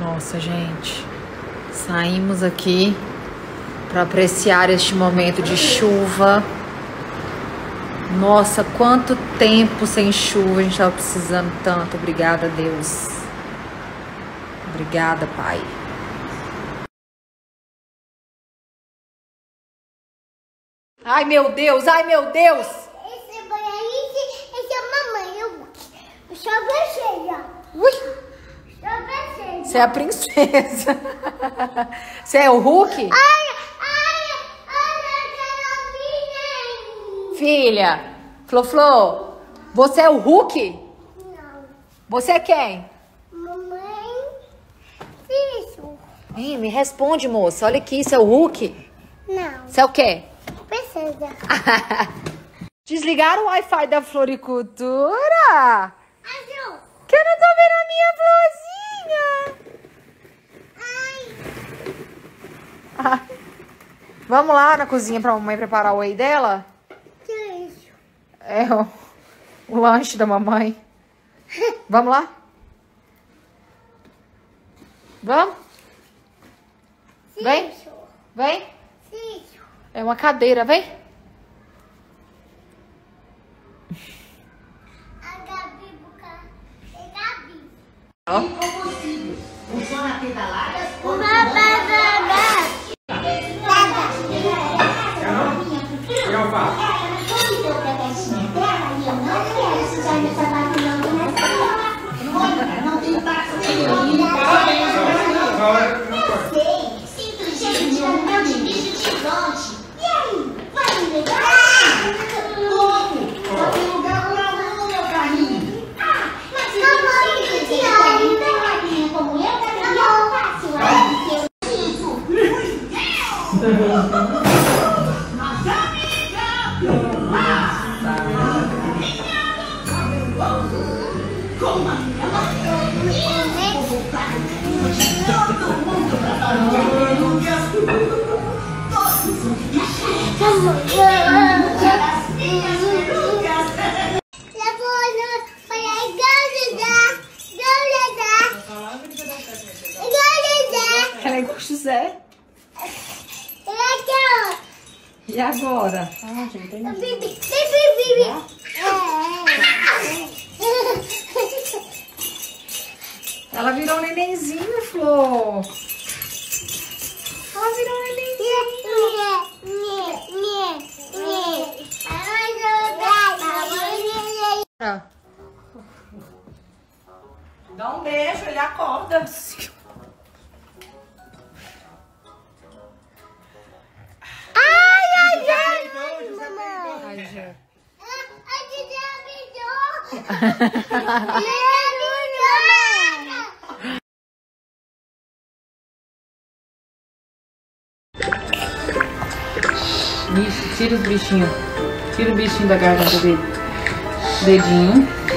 Nossa, gente, saímos aqui para apreciar este momento de chuva. Nossa, quanto tempo sem chuva, a gente estava precisando tanto. Obrigada, Deus. Obrigada, Pai. Ai, meu Deus, ai, meu Deus. Esse é a mamãe. Eu sou a princesa. Ui. Você é a princesa. Você é o Hulk? Filha, Flo, você é o Hulk? Não. Você é quem? Mamãe. Isso. Ih, me responde, moça. Olha aqui, você é o Hulk? Não. Você é o quê? Princesa. Desligaram o Wi-Fi da floricultura? Azul. Que eu não tô vendo a minha florzinha. Ai. Vamos lá na cozinha pra mamãe preparar o whey dela? Que é isso? É o lanche da mamãe. Vamos lá? Vamos? Vem? Vem? Sim. É uma cadeira, vem? A Gabi, é Gabi. Ó. Funciona pedaladas ou Eu faço. não tem parceiro. Sinto o cheiro de um meu de bicho gigante. E aí? Vai me levar? Como? Só tem lugar pra um, meu carrinho. Mas se você quiser ir tão rapidinho como eu, é fácil. Ela é igual José. E agora? Ah, gente, tem Ela virou um nenenzinho, Flor. Ela virou um nenenzinho. Dá um beijo, ele acorda. Ai, gente. Ixi, tira os bichinhos. Tira o bichinho da garganta dele. Dedinho.